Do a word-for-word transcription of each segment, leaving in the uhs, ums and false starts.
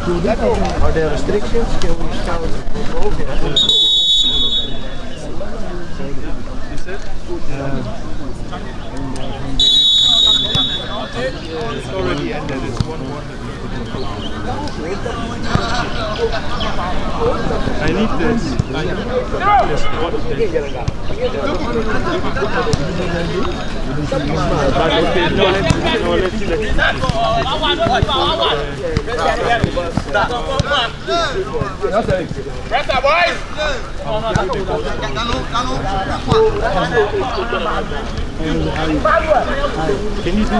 Are there restrictions? Can we start over? It's already ended. It's one one. I need this. I need this. What is this? Okay, no, let's see. No, let's see. Let's see. Pressure, boys! Can you do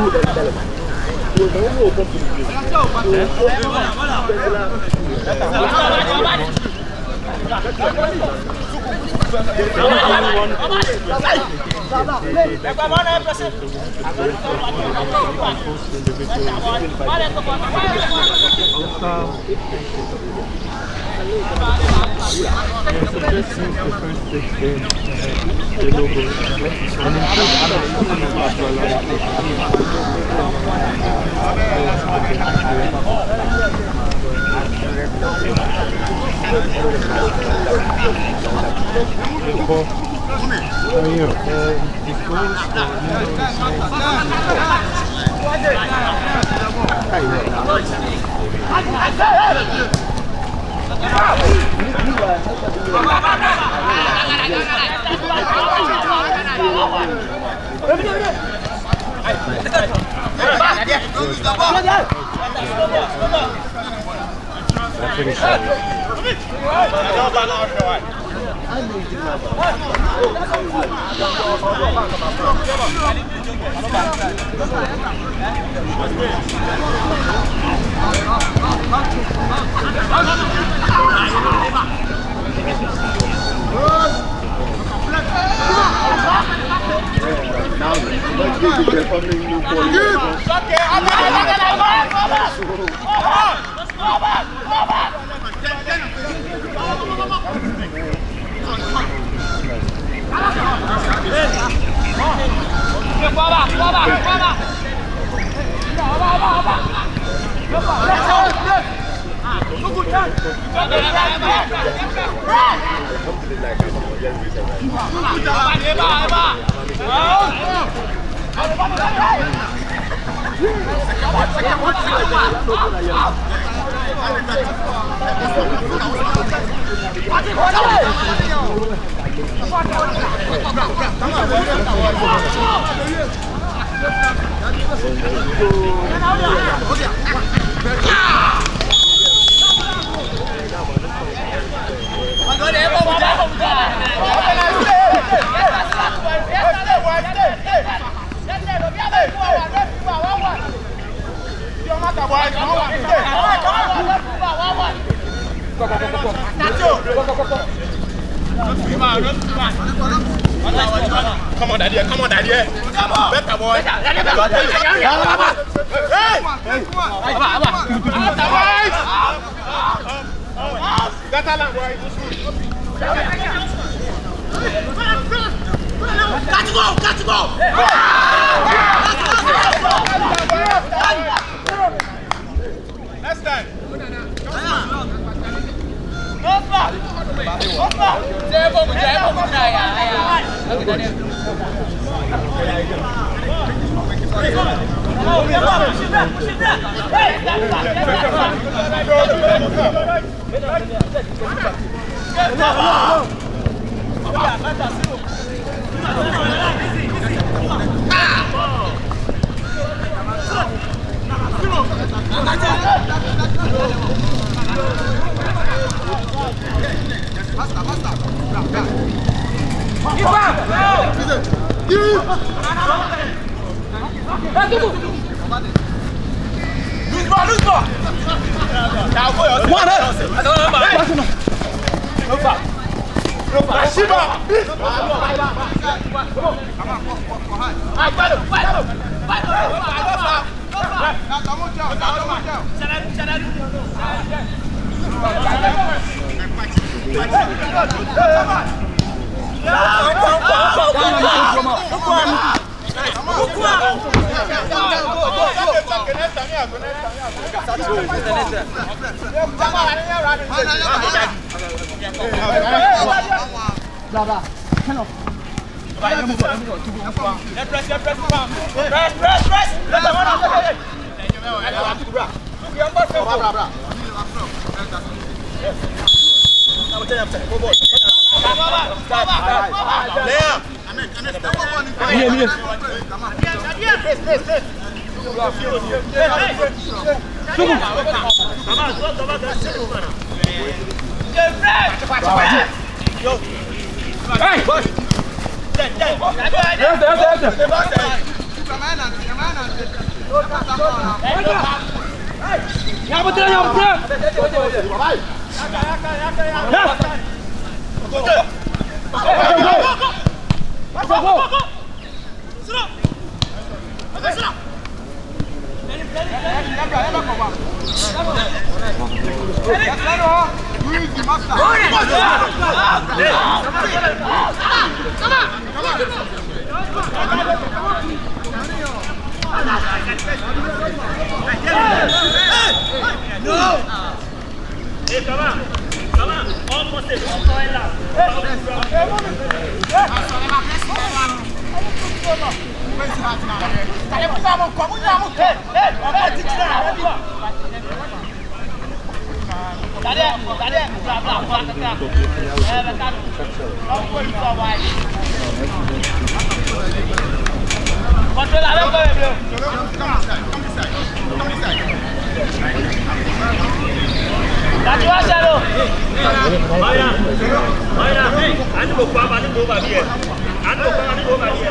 Come on, Daddy. Come on, Daddy. Come on. Better boy. Hey! Better boy. Got to go. Got to go. Next time. Opa! Opa! Saya mau menjadi mau menjadi ya. Kita ni. Oh, ya Pak, sudah, sudah. Hei, basta, basta. Lose ball, lose ball. Now go. One up. Lupa. Lupa. Shiba. Come on. Ai, para, para. Para. Tamo tchau, tamo tchau. Cenário, cenário. Come on. Blah blah. Hello. Press, press, press, press, press, press. Ya betul ya betul. Eh, come on, come on, almost it, almost là. Control la même bleu. La tu vois Chalo. Vaya. Vaya. Ani ko pa ba ni ko ba bi e. Ani ko pa ba ni ko ba bi e.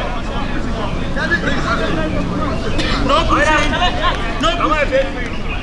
No, no. Come on, baby.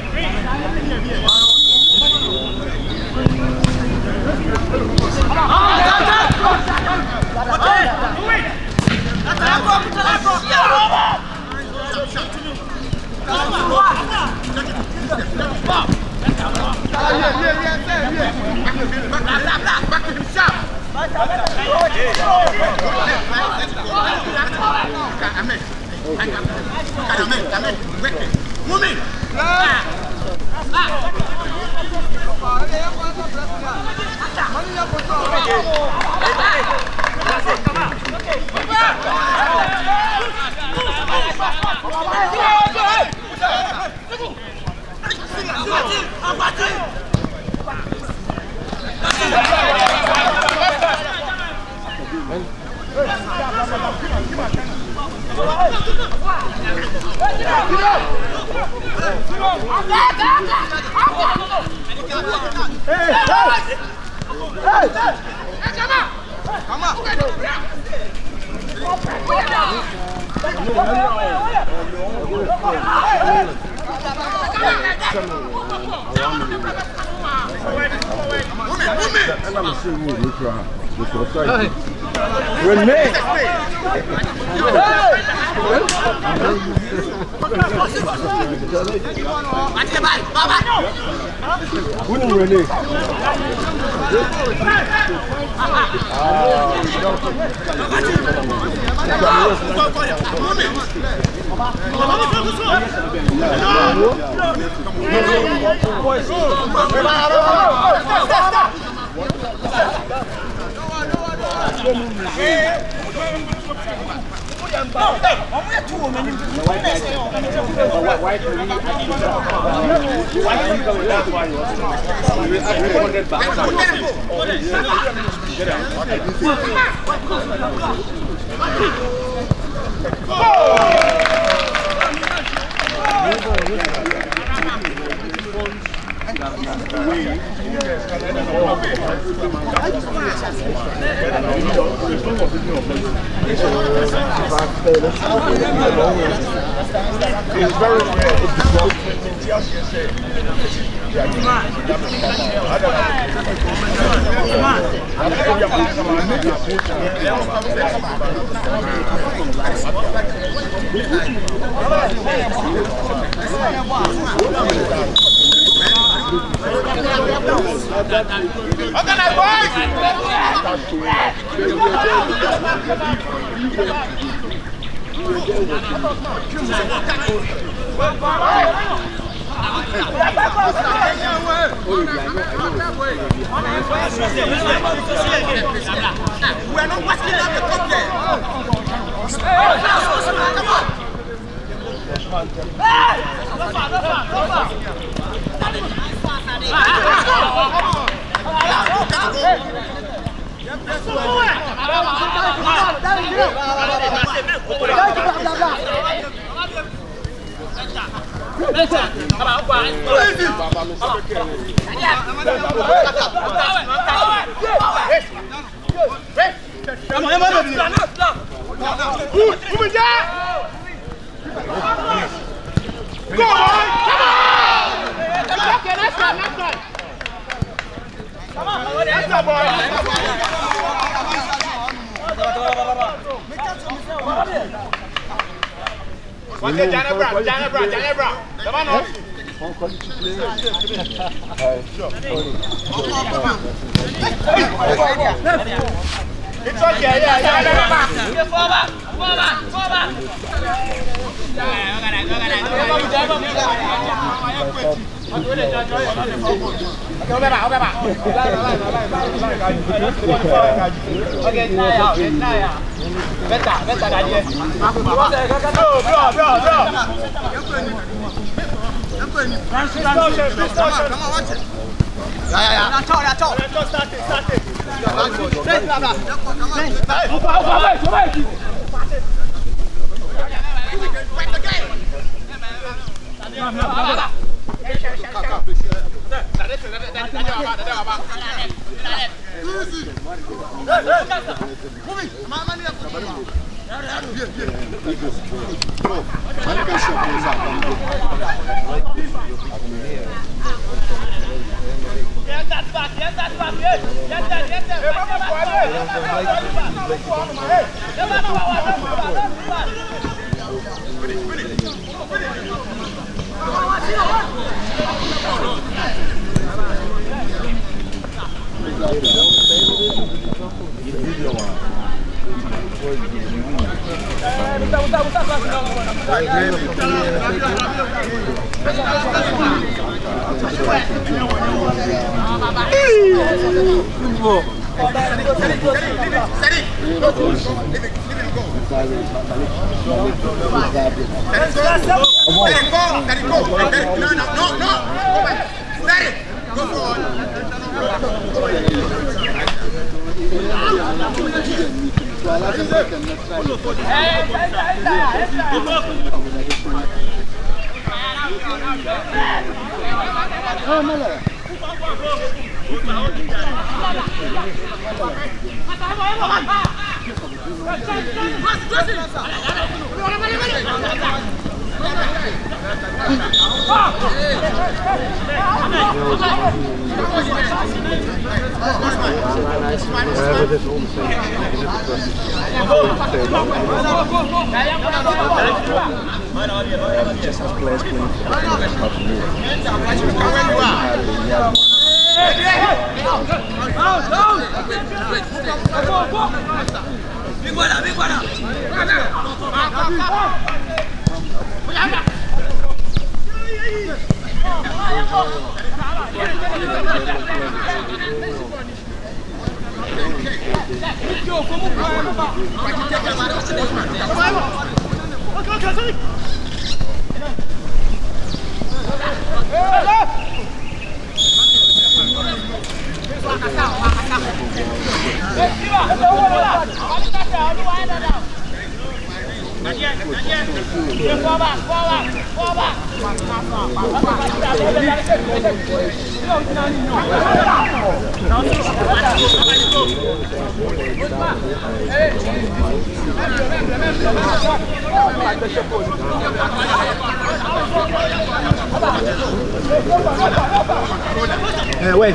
Renee. Wouldn't Renee? It's very rare. not wasting up the cup there. Come on, come on, Go on! Come on! Okay, that's good, that's good. Come on, that's good, boy. What's it, Janebra? Janebra, Janebra. Come on, on. It's okay, yeah, yeah, yeah. Fall back, fall back, fall back. Eh ouais.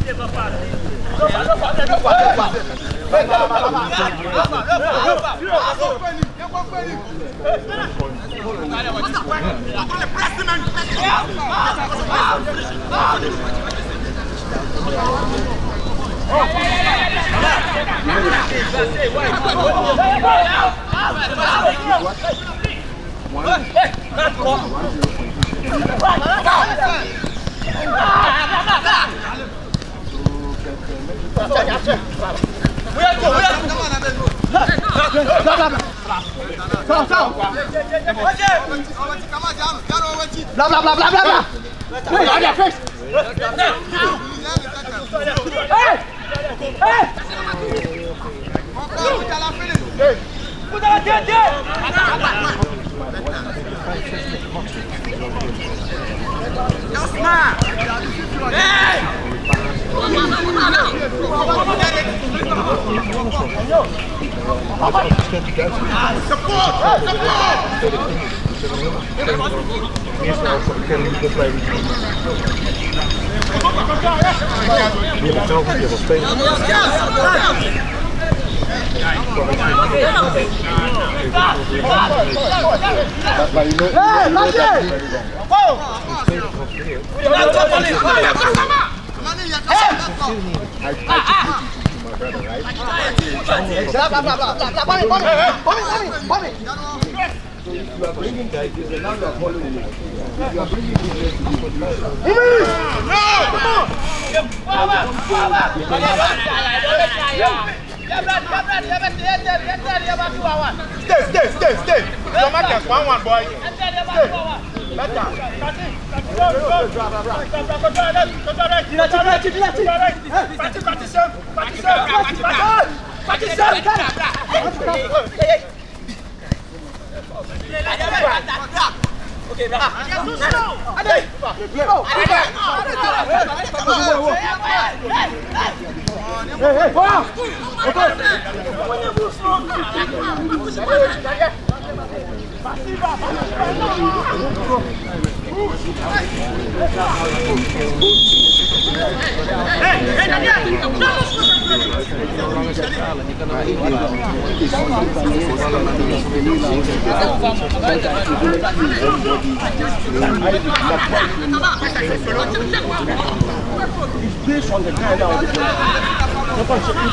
Blah blah blah blah blah blah. Hey, on your face. Hey! Hey! Put la tête! Hey! You are bringing guys, now you are following me. You are bringing guys. Stay, stay, stay, stay. Your man just one one boy. Stay. Better. Okay, bra. Allez. Go. Hey, hey. Wow. Okay. It's based on the kind of the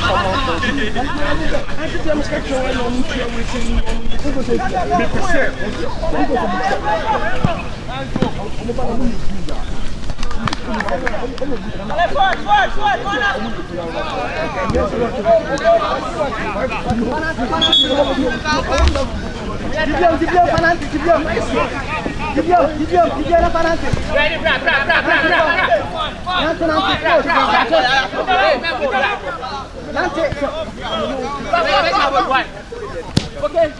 Ready, bra, bra, bra, bra, bra. Okay,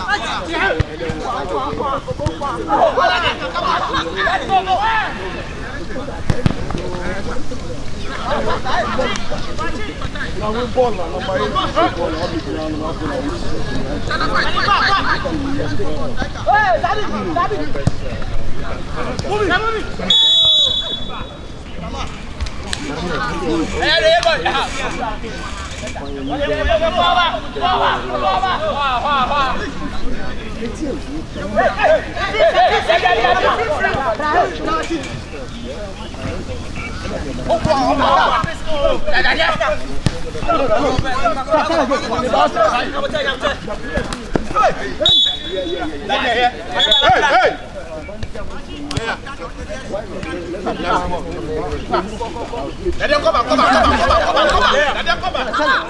Let them come back, come back, come back, come back, come back, come back. Let them come back.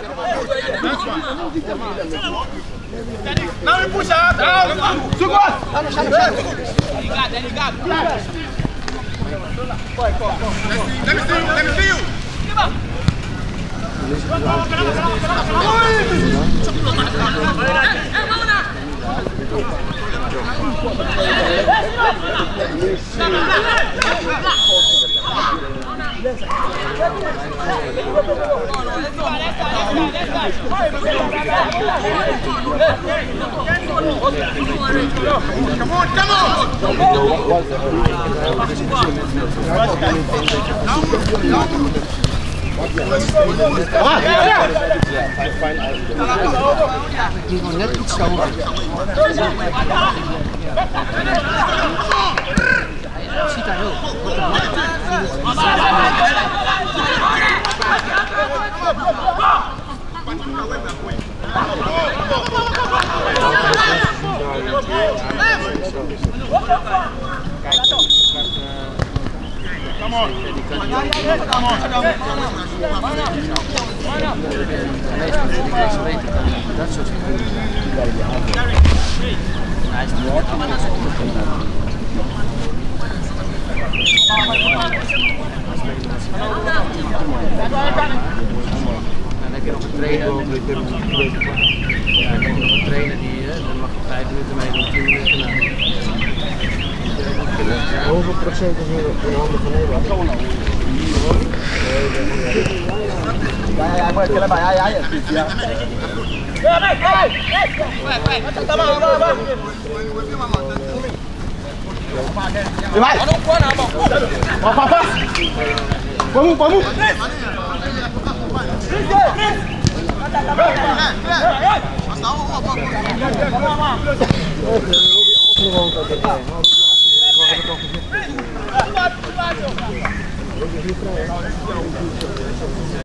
Now we push out. Too good. Let me see you. Let me see you. Give up. Come on, come on! Die gewoon net iets te hoog. Dat ziet daar heel goed. Come on. Come on. Dat soort dingen. Hij is niet dan heb je nog een trainer. Ja, dan heb je nog een trainer die hè, dan mag je vijf minuten mee doen, tien minuten na. Hoeveel procent is hier in handen van Nederland? Ja, ja, ik moet het bij. Ja, ja, ja. Ja, nee, hey, hey. Come on, come on. Đi bay. Vào vào vào. Qua mu, qua mu. Ruby